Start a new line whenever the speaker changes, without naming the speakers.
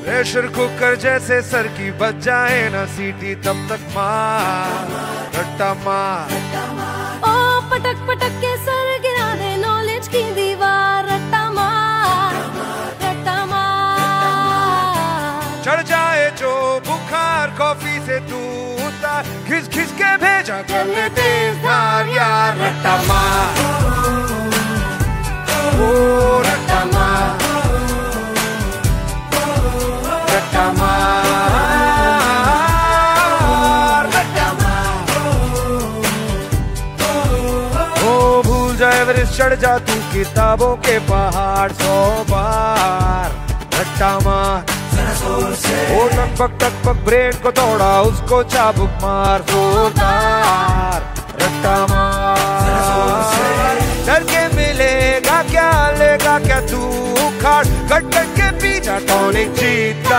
Pressure cooker जैसे sir की बच जाए ना सीटी, तब तक मार रट्टा मार।
ओ पटक पटक के सर गिरा दे नॉलेज की दीवार, रट्टा मार रट्टा मार।
चढ़ जाए जो बुखार कॉफी से तू उतार, घिस घिस के भेजा कर ले तेज धार यार, रट्टा मार ओ रट्टा मार रट्टा मार रट्टा मार। ओ भूल जाए एवरेस्ट चढ़ जा तू किताबों के पहाड़ 100 बार, रट्टा मार। ओ टक पक ब्रेन को तोड़ा उसको चाबुक मार, जोरदार रट्टा मार। डर के मिलेगा क्या लेगा क्या तू उखाड़, कट कट के पीछा टॉनिक जीत